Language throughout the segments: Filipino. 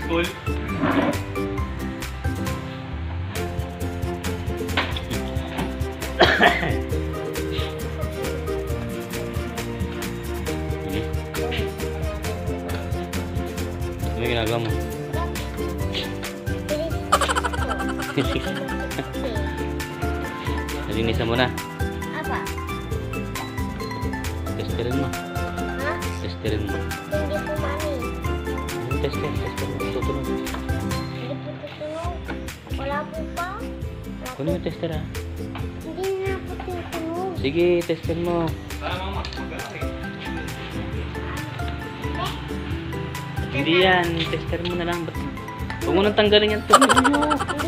school. Ano yung ginagawa mo? Nalinisan mo na. Apa? Testerin mo. Ha? Testerin mo. Hindi po, mami. Tester mo. Tutunog. Hindi po tutunog. Wala po pa. Kunin mo tester ha. Hindi na po tutunog. Sige, tester mo. Para mama, mag-alaki. Hindi yan. Tester mo na lang. Huwag mo nang tanggalin yan. Tunog mo.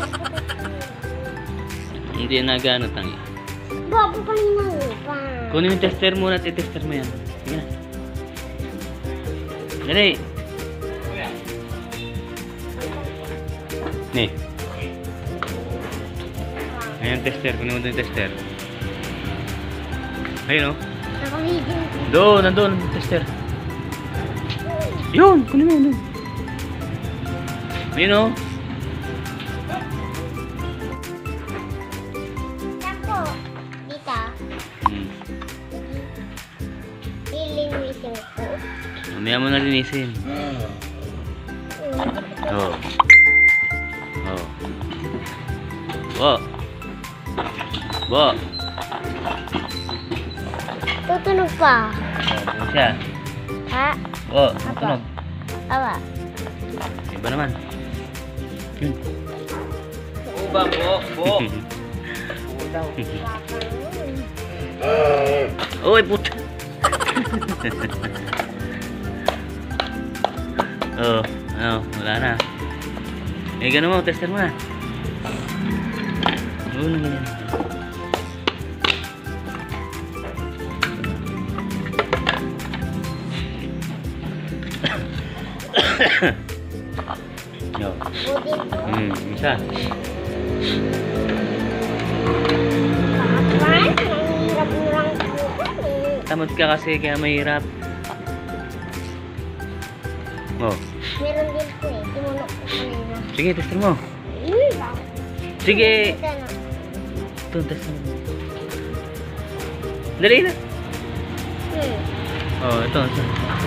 Hindi yan nagano tangi. Bago pa naman pa. Kunin yung tester mo na. Tester mo yan. Sige na. Dali. Ni. Ayan tester. Kunin mo yung tester. Ayun o. Naka-video. Doon. Nandun. Tester. Yun. Kunin mo yun. Ayun o. Saan po? Dito. Lilinisin ko. Mamaya mo na linisin. Oh. Oh. Bo. Bo. Tutunog pa. Oh, siya. Ha? Bo. Tunog. Awa. Iba naman. Yun. Uba, bo. Uy, puta. Oh, ano, wala na. Eh, gano'n mo, tester mo na. Oo, ganyan. Yo. Budin po. Isa. Kapag, nanghirap mo lang po. Tamad ka kasi kaya mahirap. Oh. Meron din po eh. Tinunok ko kanina. Sige, tester mo. Sige. Ito, tester mo. Dali na. Oh, ito. Ito.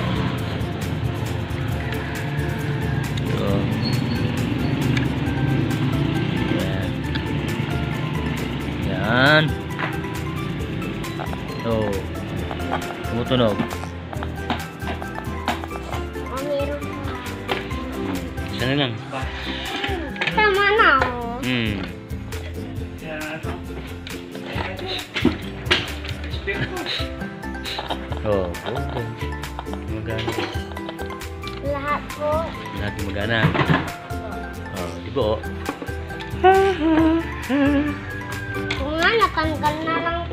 Ito. Yan. Yan. Oh. Tumutunog. Oh, meron pa. Isa na lang. Tama na oh. Oh, okay. Magana. Lahat po. Lahat magana. Oh, di ba oh? Kung nga, natanggal na lang